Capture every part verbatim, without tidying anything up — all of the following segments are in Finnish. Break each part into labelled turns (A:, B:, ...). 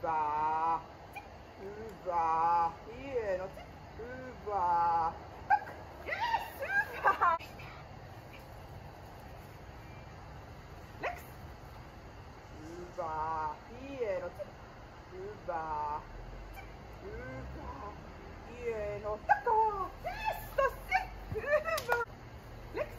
A: Hyvä. Hyvä. Hieno. Hyvä. Yes, hyvä. Lex. Hyvä. Hieno. Hyvä. Hyvä. Hieno. Takaa. Yes, se. Hyvä. Lex.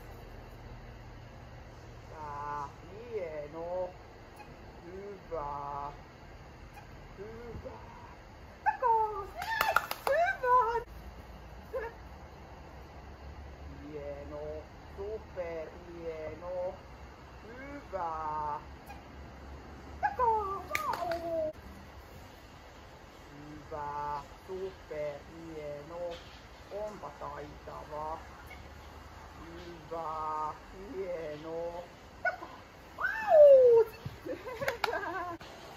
A: Hyvä. Hieno. Hyvä. Hyvä. Takaa. Yes, hyvä. Hieno. Super hieno. Hyvä. Takaa. Wow. Hyvä. Super hieno. Onpa taitava. Hyvä. Hieno. Takaa. Wow. Hyvä.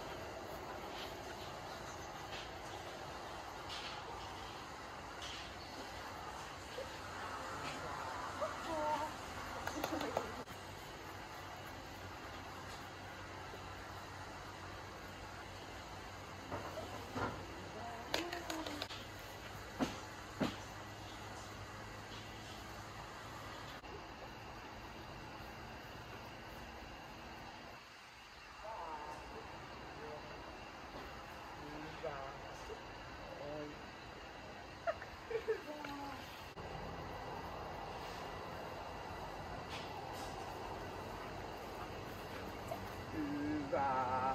A: Hyvä.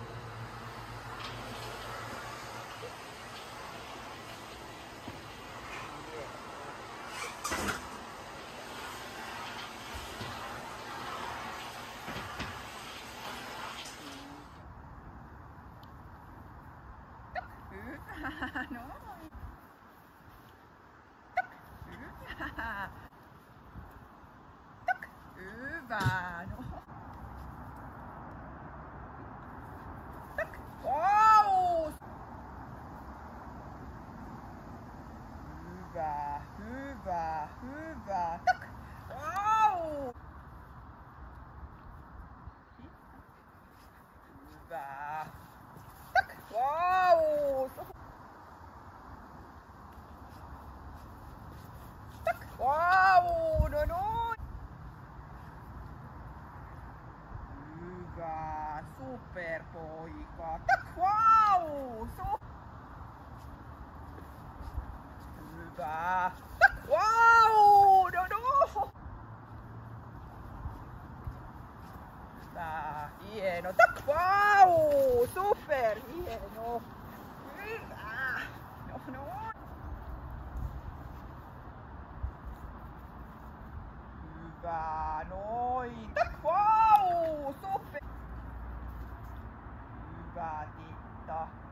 A: Hyvä. Noin. Hyvä. Hyvä. No. Wow! Hyvä, hyvä, hyvä. Tak! Wow! Hyvä. Tak! Wow! Tak! Wow! No no! Hyvä, super poika. Tak! Wow! So... Hyvä. Tak! Wow! No no! Hyvä, hieno. Tak! Wow! Super hieno. Hyvä. No no. Hyvä, noin. Tak! Wow! Super. Hyvä, Titta.